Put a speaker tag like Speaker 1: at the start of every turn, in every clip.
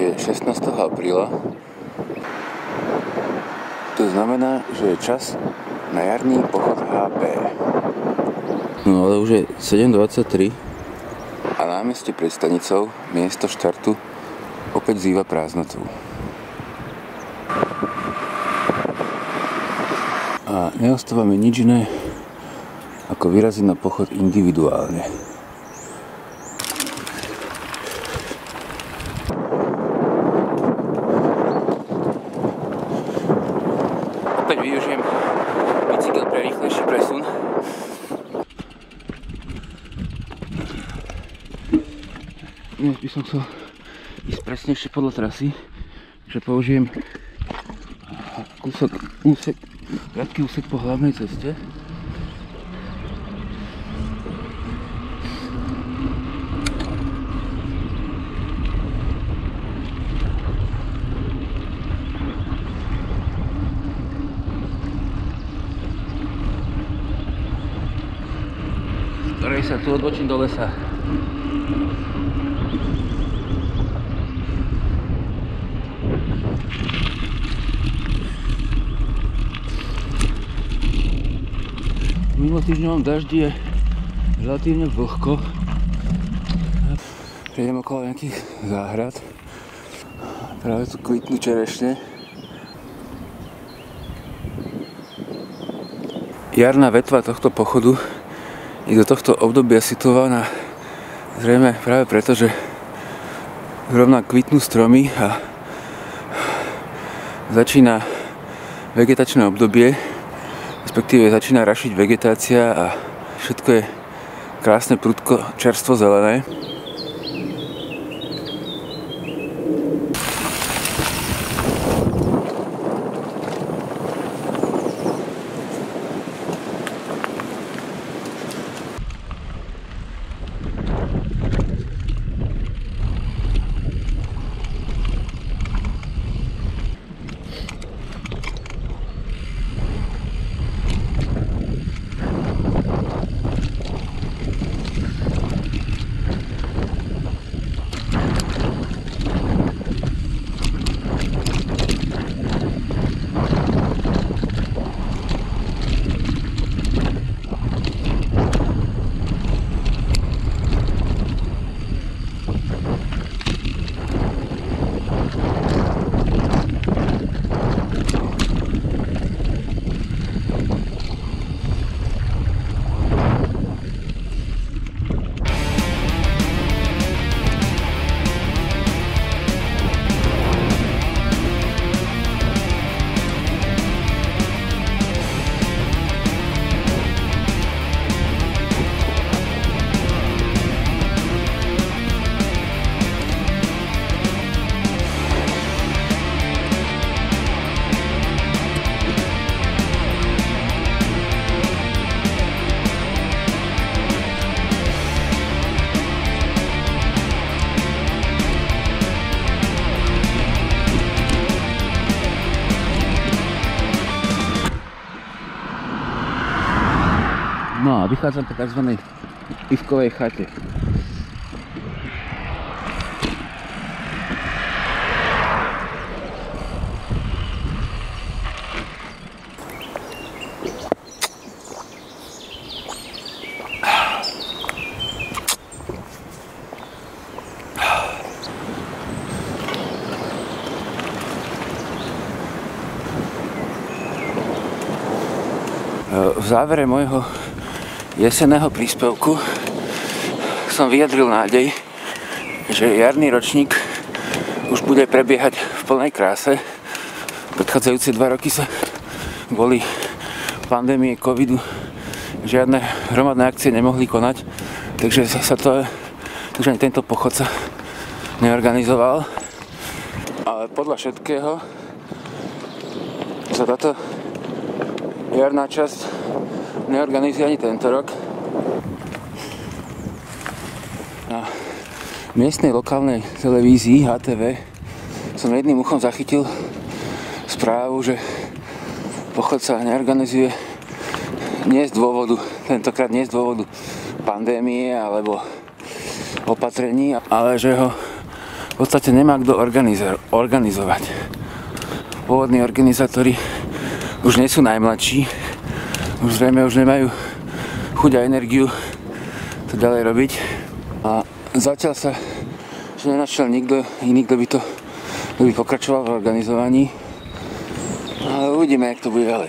Speaker 1: je 16. apríla. To znamená, že je čas na jarný pochod HP. No ale už je 7:23 a námestie pred stanicou, miesto štartu, opäť zýva prázdnotou. A neostáva mi nič iné, ako vyraziť na pochod individuálne. Opäť využijem bicykel pre rýchlejší presun. Dnes by som chcel ísť presnejšie podľa trasy, že použijem krátky úsek po hlavnej ceste. Ktorej sa tu odbočím do lesa. V minulotýždňovom daždi je relatívne vlhko. Prejdem okolo nejakých záhrad. Práve tu kvitnú čerešne. Jarná vetva tohto pochodu je do tohto obdobia situovaná zrejme práve preto, že zrovna kvitnú stromy a začína vegetačné obdobie, respektíve začína rašiť vegetácia a všetko je krásne, prudko, čerstvo zelené. No a vychádzam po tzv. Pivkovej chate. V závere môjho jesenného príspevku som vyjadril nádej, že jarný ročník už bude prebiehať v plnej kráse. Predchádzajúce 2 roky sa kvôli pandémie covidu žiadne hromadné akcie nemohli konať, takže ani tento pochod sa neorganizoval. Ale podľa všetkého sa táto jarná časť neorganizuje ani tento rok. Na miestnej lokálnej televízii HTV som jedným uchom zachytil správu, že pochod sa neorganizuje tentokrát nie z dôvodu pandémie alebo opatrení, ale že ho v podstate nemá kto organizovať. Pôvodní organizátori už nie sú najmladší, už zrejme už nemajú chuť a energiu to ďalej robiť. A zatiaľ sa nenašiel nikto iný, kto by pokračoval v organizovaní. Ale uvidíme, jak to bude ďalej.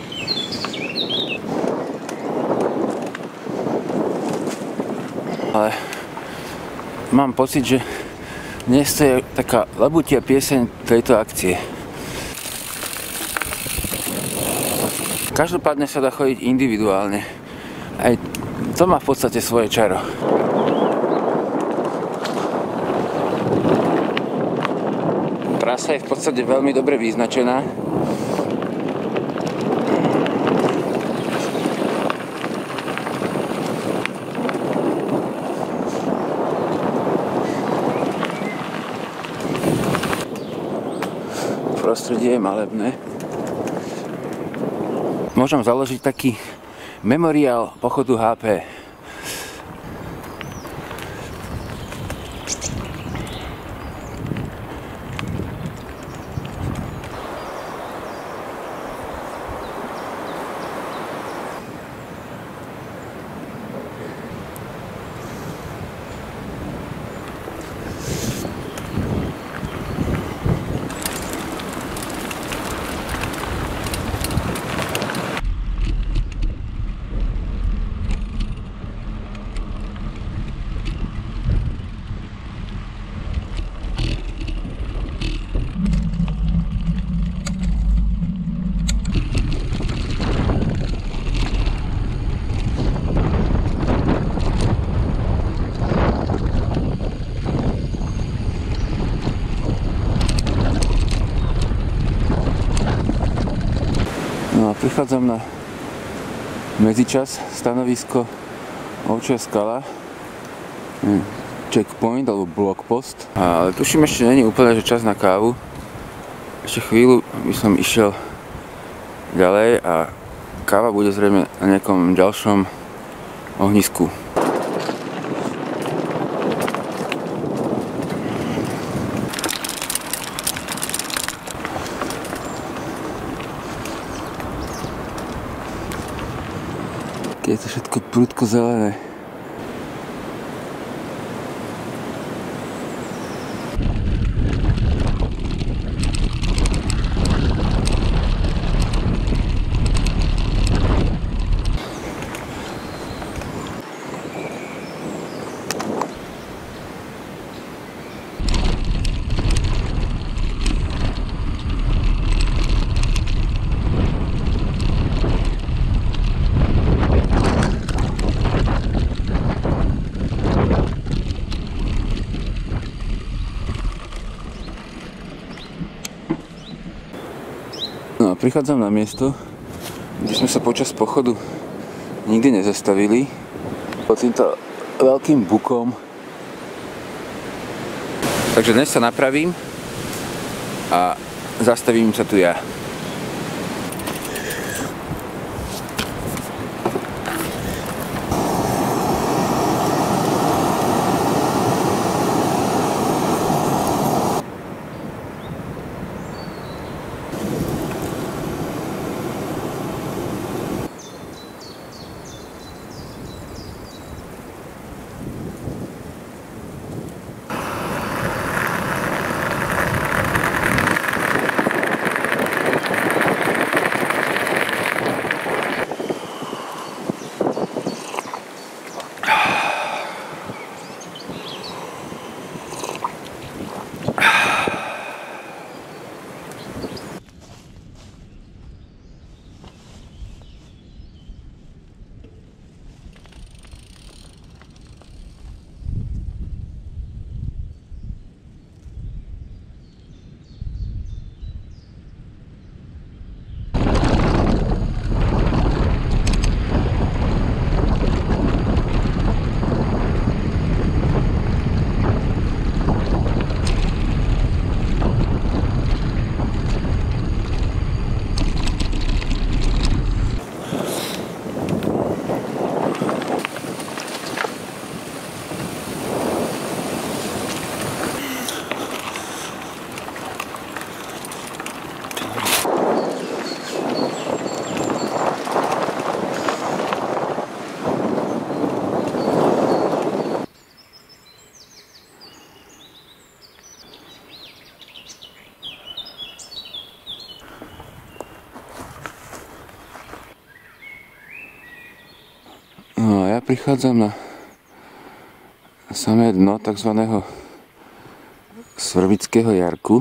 Speaker 1: Ale mám pocit, že dnes to je taká labutia pieseň tejto akcie. Každopádne sa dá chodiť individuálne. Aj to má v podstate svoje čaro. Trasa je v podstate veľmi dobre vyznačená. Prostredie je malebné. Môžem založiť taký memoriál pochodu HP. No a prichádzam na medzičas, stanovisko Ovčia skala, checkpoint alebo blogpost. Ale tuším, ešte není úplne že čas na kávu. Ešte chvíľu by som išiel ďalej a káva bude zrejme na nejakom ďalšom ohnisku. Je to všetko prudko zelené. No a prichádzam na miesto, kde sme sa počas pochodu nikdy nezastavili. Pod týmto veľkým bukom. Takže dnes sa napravím a zastavím sa tu ja. prichádzam na samé dno tzv. Svrbického jarku.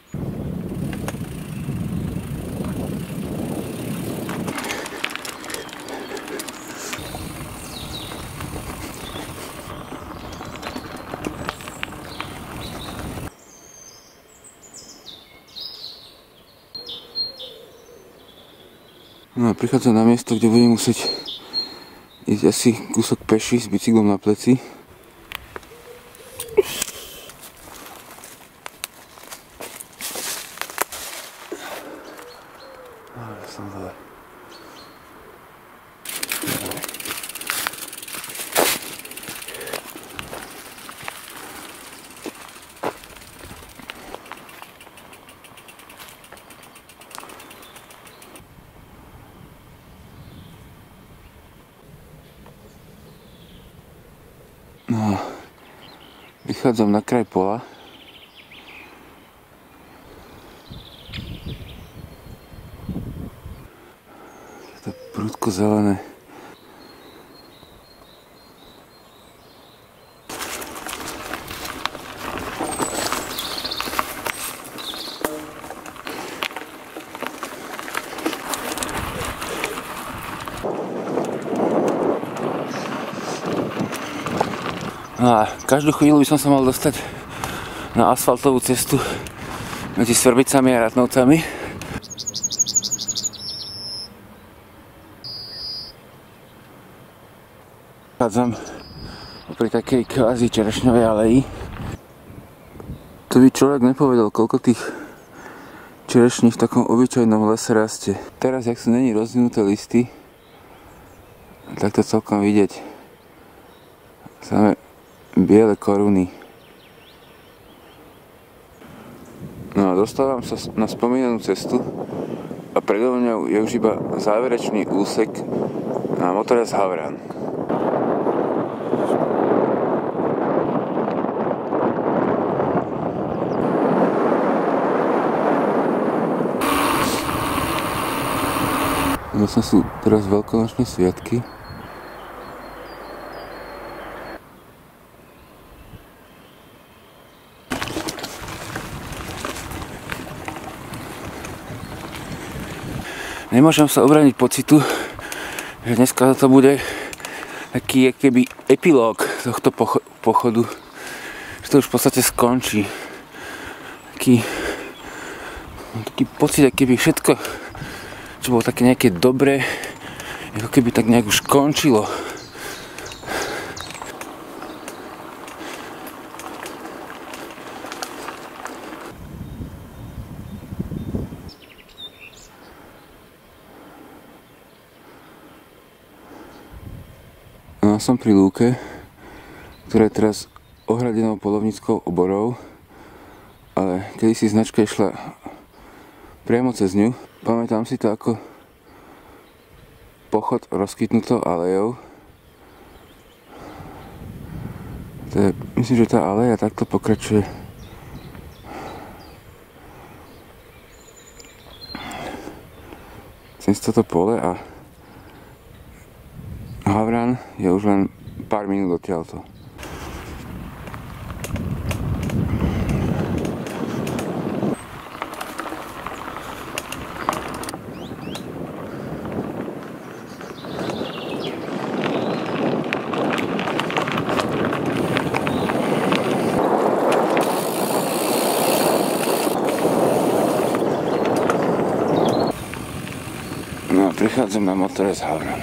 Speaker 1: No a prichádzam na miesto, kde budem musieť ísť asi kúsok peši s bicyklom na pleci. Som dole. No, vychádzam na kraj pola. Je to prudko zelené. No a každú chvíľu by som sa mal dostať na asfaltovú cestu medzi Svrbicami a Ratnovcami. Chádzam pri takej kvázi čerešňovej aleji. To by človek nepovedal, koľko tých čerešní v takom obyčajnom lese rastie. Teraz, jak sú není rozvinuté listy, tak to celkom vidieť. Samé biele koruny. No a dostávam sa na spomínanú cestu a predo mňou je už iba záverečný úsek na motorez Havran. Vlastne sú teraz veľkonočné sviatky. Nemôžem sa obrániť pocitu, že dneska to bude taký keby epilóg tohto pochodu, že to už v podstate skončí. Taký pocit, keby všetko, čo bolo také nejaké dobré, ako keby tak nejak už končilo. No, som pri lúke, ktorá je teraz ohradenou poľovníckou oborou, ale kedysi značka išla priamo cez ňu. Pamätám si to ako pochod rozkytnutou alejou. Myslím, že tá aleja takto pokračuje cez toto pole a Havran je už len pár minút odtiaľto. No a prichádzam na motorez Havran.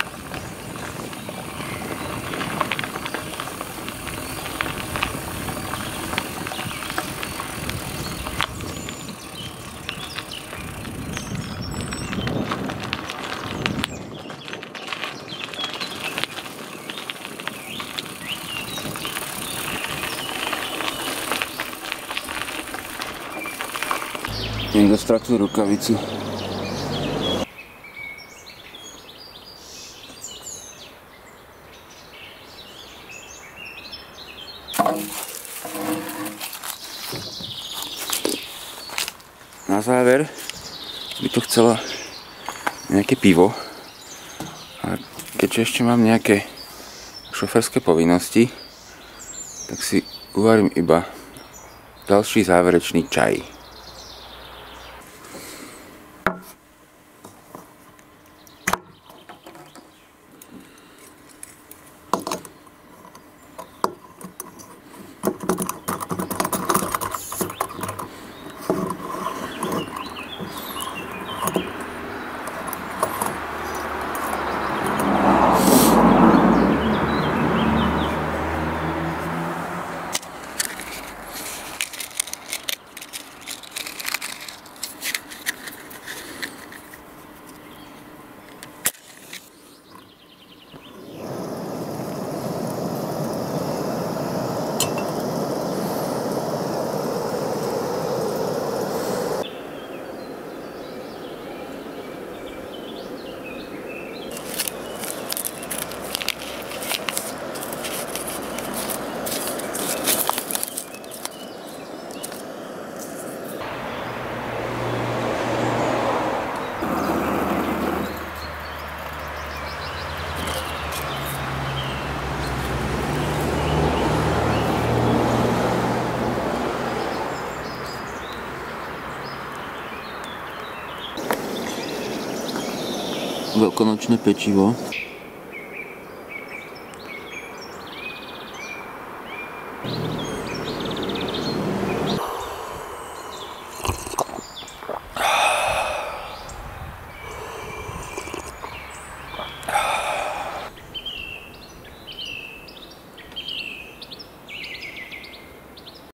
Speaker 1: Niekto stratil rukavicu. Na záver by to chcela nejaké pivo. A keďže ešte mám nejaké šoferské povinnosti, tak si uvarím iba ďalší záverečný čaj. Veľkonočné pečivo.